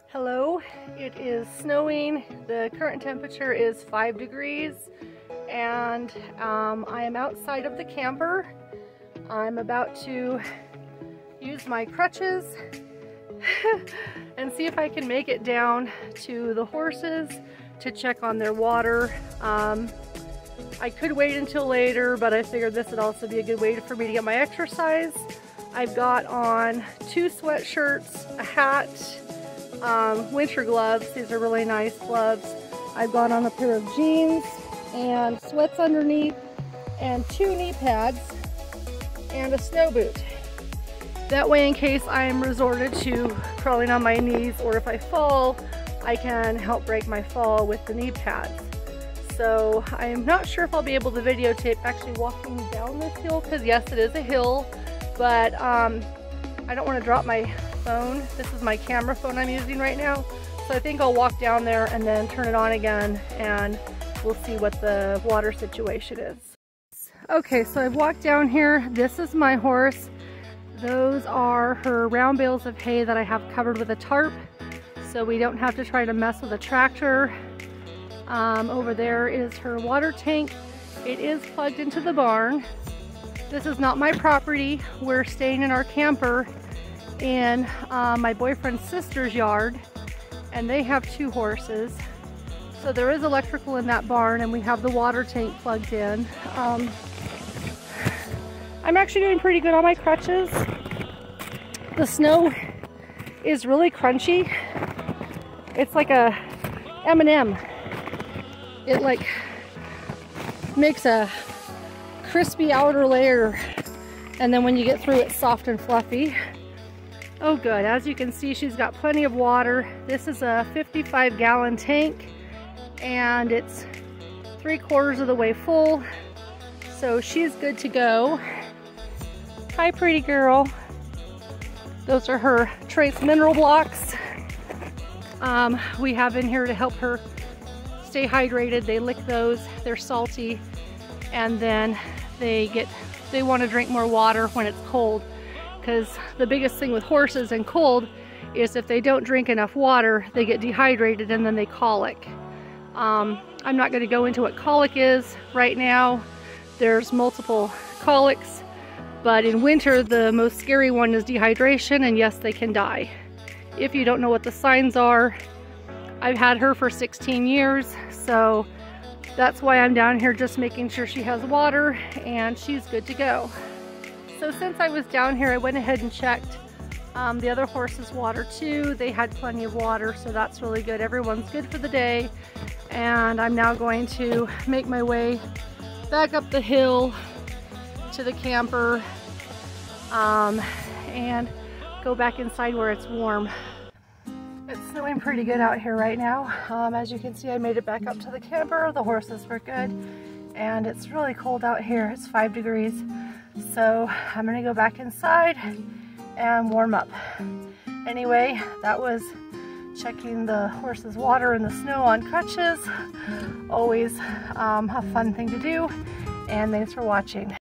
Hello, it is snowing. The current temperature is 5 degrees and I am outside of the camper. I'm about to use my crutches and see if I can make it down to the horses to check on their water. I could wait until later, but I figured this would also be a good way for me to get my exercise. I've got on 2 sweatshirts, a hat, winter gloves. These are really nice gloves. I've got on a pair of jeans and sweats underneath and 2 knee pads and a snow boot. That way, in case I am resorted to crawling on my knees or if I fall, I can help break my fall with the knee pads. So I'm not sure if I'll be able to videotape actually walking down this hill, because yes, it is a hill, but I don't want to drop my phone. This is my camera phone I'm using right now. So I think I'll walk down there and then turn it on again and we'll see what the water situation is. Okay, so I've walked down here. This is my horse. Those are her round bales of hay that I have covered with a tarp, so we don't have to try to mess with a tractor. Over there is her water tank. It is plugged into the barn. This is not my property. We're staying in our camper in my boyfriend's sister's yard, and they have 2 horses. So there is electrical in that barn, and we have the water tank plugged in. I'm actually doing pretty good on my crutches. The snow is really crunchy. It's like a M&M. It like makes a crispy outer layer, and then when you get through, it's soft and fluffy. Oh good, as you can see, she's got plenty of water. This is a 55-gallon tank and it's 3/4 of the way full, so she's good to go. Hi pretty girl. Those are her trace mineral blocks we have in here to help her stay hydrated. They lick those, they're salty, and then they want to drink more water when it's cold, because the biggest thing with horses and cold is if they don't drink enough water, they get dehydrated and then they colic. I'm not going to go into what colic is right now. There's multiple colics, but in winter the most scary one is dehydration, and yes, they can die. If you don't know what the signs are, I've had her for 16 years, so that's why I'm down here, just making sure she has water and she's good to go. So since I was down here, I went ahead and checked the other horses' water too. They had plenty of water, so that's really good. Everyone's good for the day, and I'm now going to make my way back up the hill to the camper and go back inside where it's warm. It's snowing pretty good out here right now. As you can see, I made it back up to the camper. The horses were good, and it's really cold out here. It's 5 degrees. So I'm gonna go back inside and warm up. Anyway, that was checking the horses' water in the snow on crutches. Always a fun thing to do, and thanks for watching.